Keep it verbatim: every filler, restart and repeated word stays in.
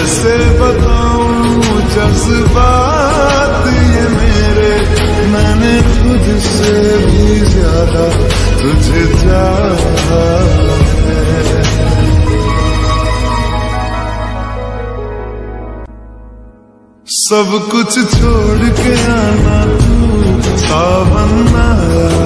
कैसे बताऊं जज्बात ये मेरे, मैंने खुद से भी ज्यादा तुझे चाहा है। सब कुछ छोड़ के आना तू, सावन आया